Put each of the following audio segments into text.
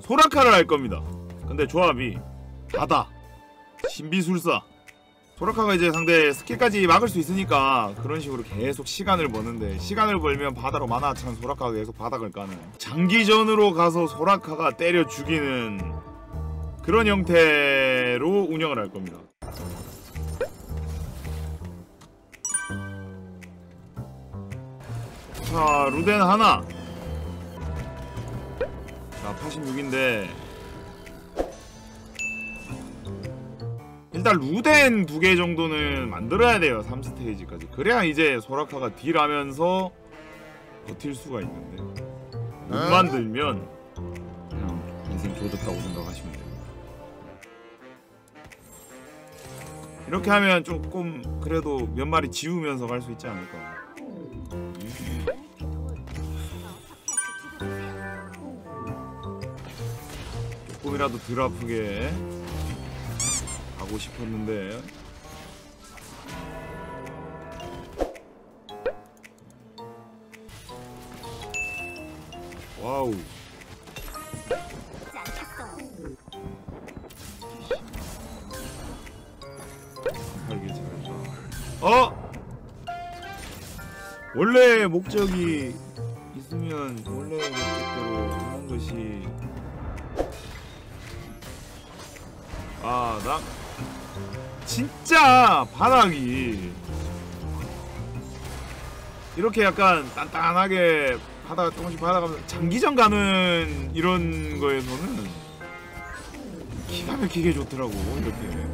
소라카를 할 겁니다. 근데 조합이 바다, 신비술사. 소라카가 이제 상대 스킬까지 막을 수 있으니까 그런 식으로 계속 시간을 버는데, 시간을 벌면 바다로 만화 찬 소라카가 계속 바닥을 까는, 장기전으로 가서 소라카가 때려 죽이는 그런 형태로 운영을 할 겁니다. 자, 루덴 하나. 자, 86인데 일단 루덴 2개 정도는 만들어야 돼요. 3스테이지까지. 그래야 이제 소라카가 딜하면서 버틸 수가 있는데, 못 만들면 그냥 인생 조졌다고 생각하시면 돼요. 이렇게 하면 조금 그래도 몇 마리 지우면서 갈 수 있지 않을까. 조금이라도 덜 아프게 가고 싶었는데. 와우. 원래 목적이 있으면 원래 목적대로 하는 것이. 아, 나 진짜 바닥이 이렇게 약간 단단하게 하다가 조금씩 받아가면서 장기전 가는 이런 거에서는 기가 막히게 좋더라고. 이렇게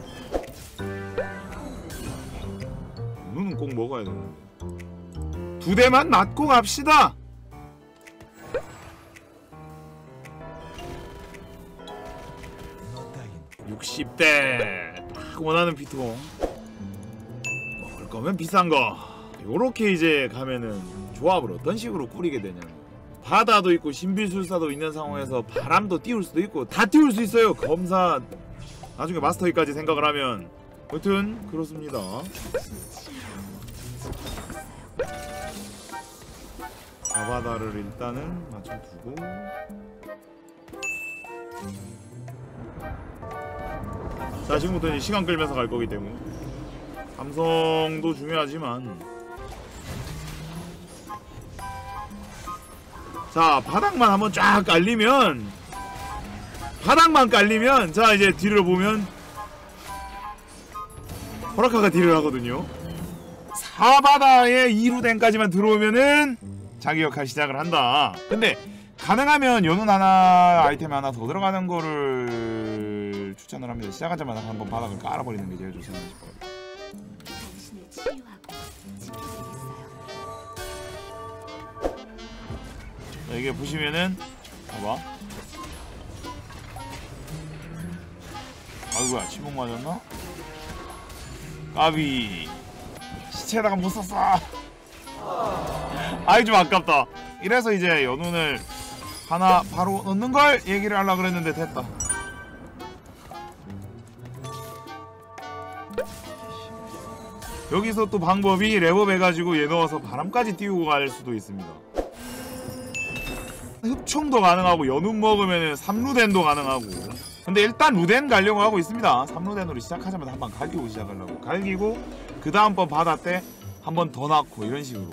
눈은 꼭 먹어야 되는데. 2대만 맞고 갑시다. 60대 딱 원하는 피통. 먹을 거면 비싼 거. 요렇게 이제 가면은 조합을 어떤 식으로 꾸리게 되냐면, 바다도 있고 신비술사도 있는 상황에서 바람도 띄울 수도 있고 다 띄울 수 있어요. 검사 나중에 마스터기까지 생각을 하면. 여튼 그렇습니다. 바다를 일단은 맞춰두고, 자, 지금부터 이제 시간 끌면서 갈 거기 때문에 감성도 중요하지만, 자, 바닥만 한번 쫙 깔리면, 바닥만 깔리면, 자, 이제 뒤를 보면 호라카가 딜을 하거든요. 4바다에 2루덴까지만 들어오면은 자기 역할 시작을 한다. 근데 가능하면 연운 하나, 아이템 하나 더 들어가는 거를 추천을 합니다. 시작하자마자 한번 바닥을 깔아버리는 게 제일 좋습니다. 자, 이게 보시면은 봐봐. 아이고야, 침묵 맞았나? 까비. 시체에다가 못 썼어. 아이, 좀 아깝다. 이래서 이제 연운을 하나 바로 넣는 걸 얘기를 하려고 그랬는데 됐다. 여기서 또 방법이 레버업 해가지고 얘 넣어서 바람까지 띄우고 갈 수도 있습니다. 흡총도 가능하고 연운 먹으면 3루덴도 가능하고. 근데 일단 루덴 가려고 하고 있습니다. 3루덴으로 시작하자마자 한번 갈기고 시작하려고. 갈기고 그 다음번 바다 때 한 번 더 낳고 이런 식으로.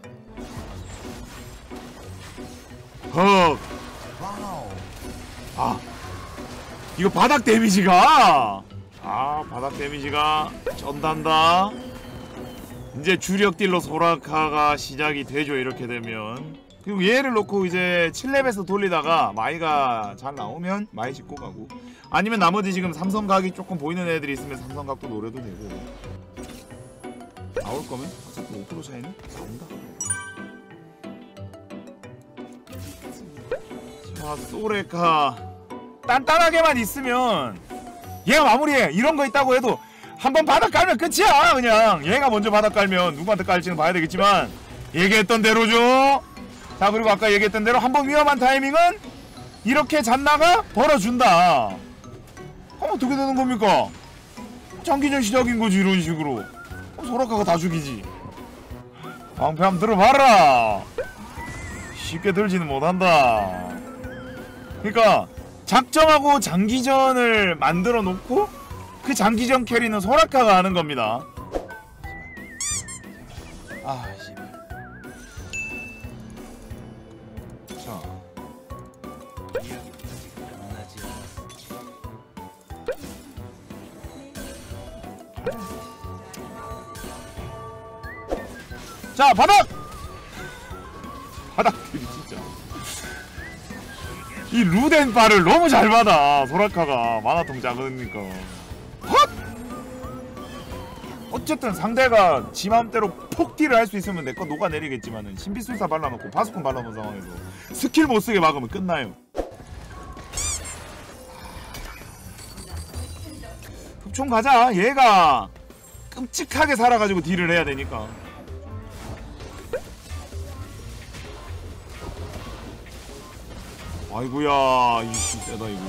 헉. 아, 이거 바닥 데미지가, 바닥 데미지가 쩐단다. 이제 주력 딜러 소라카가 시작이 되죠. 이렇게 되면. 그리고 얘를 놓고 이제 7렙에서 돌리다가 마이가 잘 나오면 마이 짚고 가고, 아니면 나머지 지금 삼성각이 조금 보이는 애들이 있으면 삼성각도 노려도 되고. 나올 거면 어차피 5% 차이는 나온다. 자, 소레카 단단하게만 있으면 얘가 마무리해. 이런 거 있다고 해도 한번 바닥 깔면 끝이야. 그냥 얘가 먼저 바닥 깔면 누구한테 깔지는 봐야 되겠지만 얘기했던 대로죠. 자, 그리고 아까 얘기했던 대로 한번 위험한 타이밍은 이렇게 잔나가 벌어준다. 그럼 어떻게 되는 겁니까? 장기전 시작인 거지. 이런 식으로 소라카가 다 죽이지. 방패 한번 들어봐라. 쉽게 들지는 못한다. 그러니까 작정하고 장기전을 만들어 놓고 그 장기전 캐리는 소라카가 하는 겁니다. 아, 씨발. 자. 자, 바닥! 바닥들이 진짜. 이 루덴바를 너무 잘 받아, 소라카가. 만화통 작으니까. 헛! 어쨌든 상대가 지 맘대로 폭딜을 할 수 있으면 내 거 녹아내리겠지만은 신비술사 발라놓고 바스콘 발라놓은 상황에서 스킬 못쓰게 막으면 끝나요. 흡총 가자. 얘가 끔찍하게 살아가지고 딜을 해야 되니까. 아이고야, 이씨 세다 이거.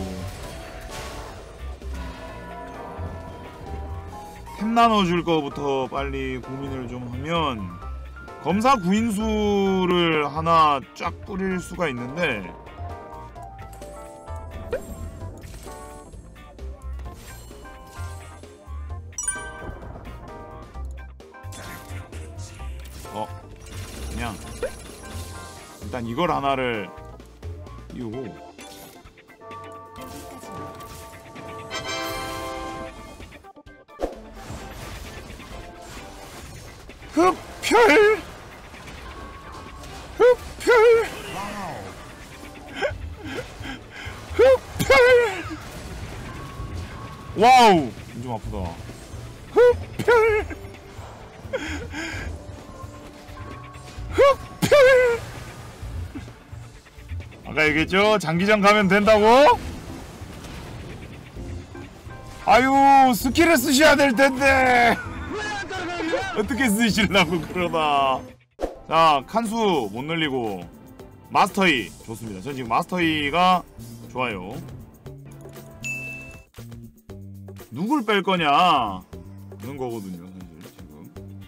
템 나눠줄 거부터 빨리 고민을 좀 하면 검사 구인수를 하나 쫙 뿌릴 수가 있는데 그냥 일단 이걸 하나를 띄우고 흡혈 흡혈 흡혈 와우 좀 아프다. 흡혈 흡혈 아까 얘기했죠? 장기전 가면 된다고? 아유 스킬을 쓰셔야 될 텐데 어떻게 쓰시려고 그러나. 자 칸수 못 늘리고 마스터이 좋습니다. 전 지금 마스터이가 좋아요. 누굴 뺄 거냐 그런 거거든요 사실 지금.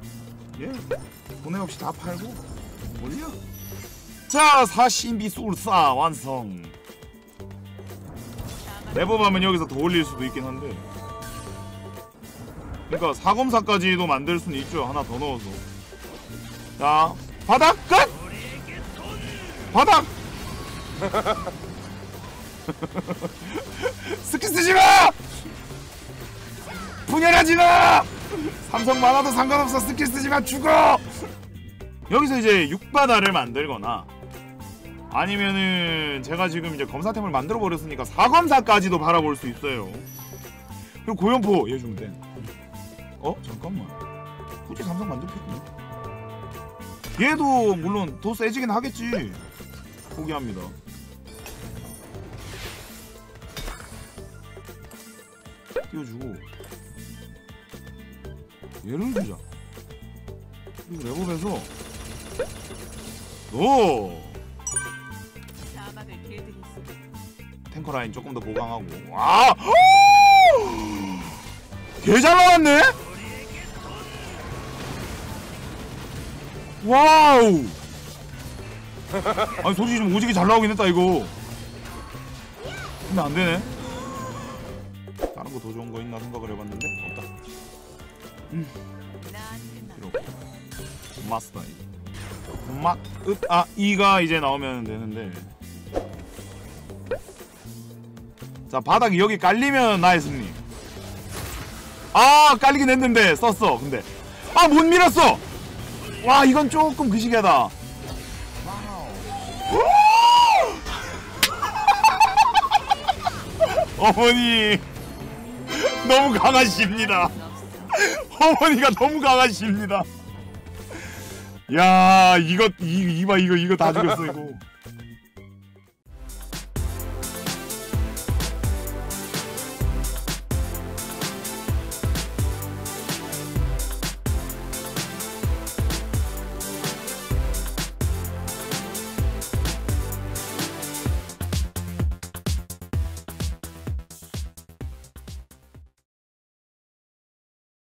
예 돈에 없이 다 팔고 올려. 자 사신비술사 완성. 랩업하면 여기서 더 올릴 수도 있긴 한데 그러니까 사검사까지도 만들 수는 있죠. 하나 더 넣어서. 자 바닥 끝! 바닥! 스킬 쓰지마! 분열하지마! 삼성 많아도 상관없어. 스킬 쓰지마. 죽어! 여기서 이제 6바다를 만들거나 아니면은 제가 지금 이제 검사템을 만들어 버렸으니까 4검사까지도 바라볼 수 있어요. 그리고 고연포 얘 주면 돼. 잠깐만 굳이 삼성 만들 필요는 얘도 물론 더 세지긴 하겠지. 포기합니다. 띄워주고 얘를 주자. 그리고 랩업에서 탱커 라인 조금 더 보강하고. 아! 개 잘 나왔네? 와우! 아니 솔직히 좀 오지게 잘 나오긴 했다 이거. 근데 안 되네. 다른 거 더 좋은 거 있나 생각을 해봤는데 없다. 필요 없고. 마스터 이가 이제 나오면 되는데. 자 바닥이 여기 깔리면 나의 승리. 아 깔리긴 했는데 썼어. 근데 아 못 밀었어. 와 이건 조금 그시기하다. 어머니 너무 강하십니다. 어머니가 너무 강하십니다. 야 이거 다 죽였어 이거.